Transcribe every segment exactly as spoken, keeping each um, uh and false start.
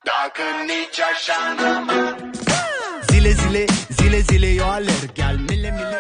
Zile zile zile zile yo alerg gel mille mille。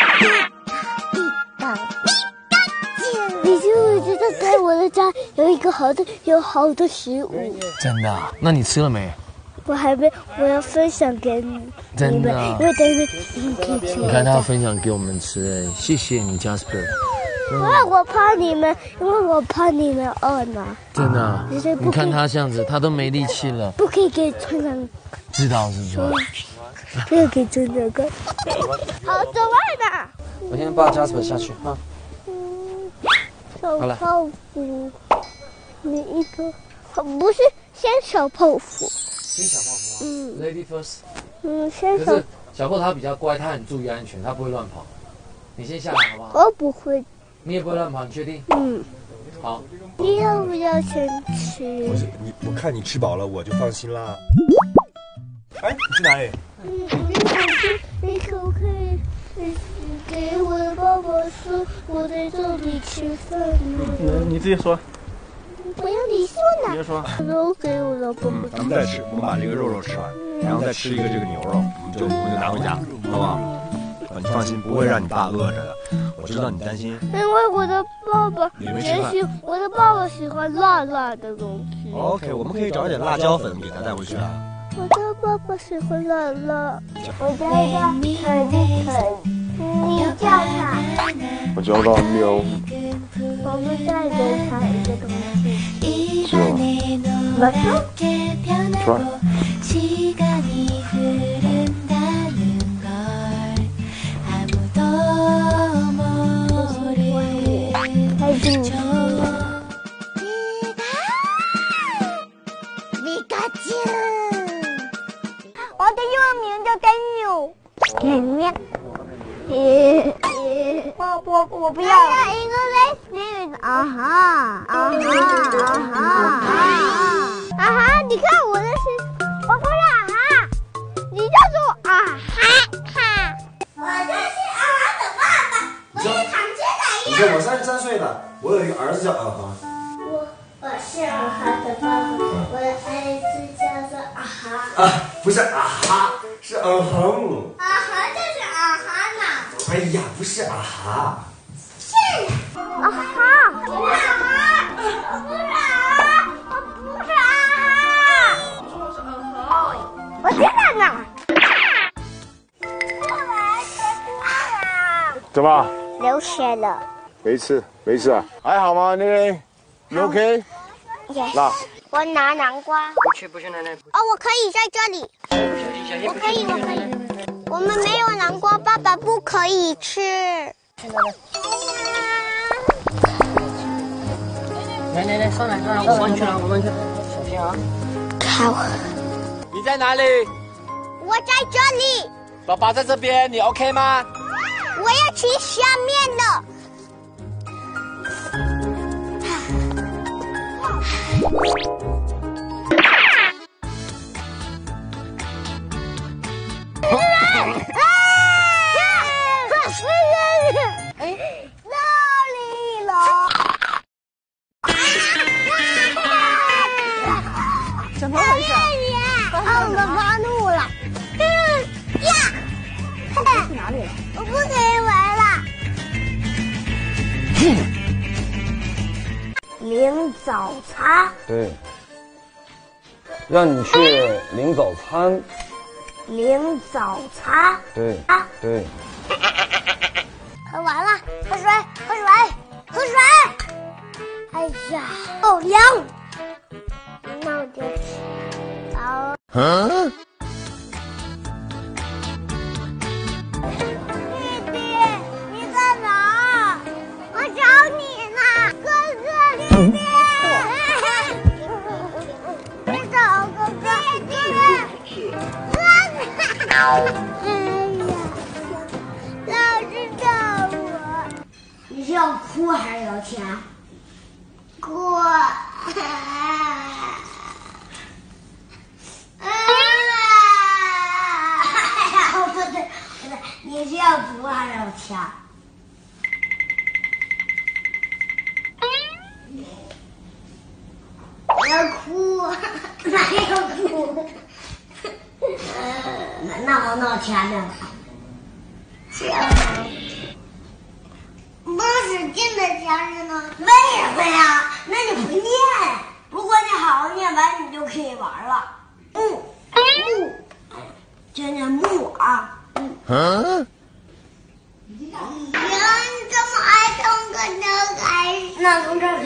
你知不知道在我的家有一个好的有好多食物？ 真的？那你吃了没？ 我还没，我要分享给你。 真的？ 因为等会你可以吃。 你看他要分享给我们吃，哎，谢谢你 ，Jasper。 因为我怕你们，因为我怕你们饿呢。 真的、啊？你看他这样子，他都没力气了。 不可以给村长。 知道是不是？ 不要给村长看。好，走外呢。 我先抱 Jasper 下去啊。 嗯，小泡芙，你一个，不是先小泡芙。 先小泡芙。嗯 ，Lady first。 嗯，先小。 可是小泡他比较乖，他很注意安全，他不会乱跑。你先下来好不好？ 我不会。 你也不会乱跑，你确定？ 嗯。 好。 你要不要先吃？ 不是你，我看你吃饱了，我就放心啦。哎，你去哪里？ 嗯，你可不可以给我的爸爸说我在这里吃饭呢？ 你你自己说。 不要你说呢。 你就说。 都给我的爸爸。 咱们再吃，我们把这个肉肉吃完，然后再吃一个这个牛肉，我们就我们就拿回家，好不好？你放心，不会让你爸饿着的。我知道你担心， 因为我的爸爸也喜，我的爸爸喜欢辣辣的东西。 OK， 我们可以找点辣椒粉给他带回去啊。 我的爸爸喜欢辣辣。我叫他肯肯，你叫他？ 我叫他喵。 我们再给他一个东西。 是吗？ 马上。 Try。 我的英文名叫丹纽。丹纽。我我我不要。一个类似啊哈啊哈啊哈啊哈！你看我的是，我不是啊哈，你叫做啊哈哈。我就是啊哈的爸爸，我是唐杰奶你看我三十三岁了，我有一个儿子叫啊哈。 我我是啊哈的爸爸，我的儿子叫做啊哈。 啊，不是啊哈，是嗯哼。 啊哈就是啊哈呢。 哎呀，不是啊哈。 是啊哈，不是啊哈，不是啊哈，不是啊哈。我说是啊哈。我听到呢。过来，别过来。 怎么？ 流血了。 没事，没事啊，还好吗？那个，你 OK？ Yes。 那我拿南瓜。 不去，不去，奶奶。 哦，我可以在这里。我可以，我可以。我们没有南瓜，爸爸不可以吃。 来来来，上来上来，我们去了，我们去了，小心啊！ 好。 你在哪里？ 我在这里。 爸爸在这边，你 OK 吗？ 我要去下面了。哪里了？ 怎么回事？ 啊，我发怒了。呀！ 去哪里了？ 我不可以玩了。领早餐。 对，让你去领早餐。 领早餐。 对啊， 对。 喝完了，喝水，喝水，喝水。哎呀，好凉。那我就吃。好。嗯。弟弟，你在哪？我找你呢，哥哥，弟弟。你找哥哥，弟弟。哥哥。哎呀，老师找我。你是要哭还是要抢？哭。不对，不对，你是要哭还是要抢？我要哭。 要哭。那那我闹前面了。前面。不使劲的前面呢？没会呀，那你会念。如果你好好念完，你就可以玩了。木木，就念木啊。嗯。呀，你怎么还从个头开始？那从这